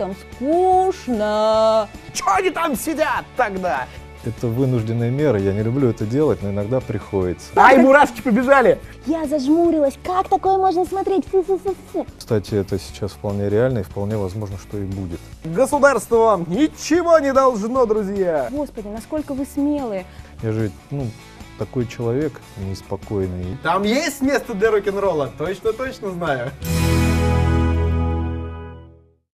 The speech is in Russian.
там скучно. Чё они там сидят тогда? Это вынужденная мера, я не люблю это делать, но иногда приходится. Ай, мурашки побежали! Я зажмурилась. Как такое можно смотреть? Фу-фу-фу-фу. Кстати, это сейчас вполне реально и вполне возможно, что и будет. Государство вам ничего не должно, друзья! Господи, насколько вы смелые. Я же, такой человек неспокойный. Там есть место для рок-н-ролла? Точно знаю.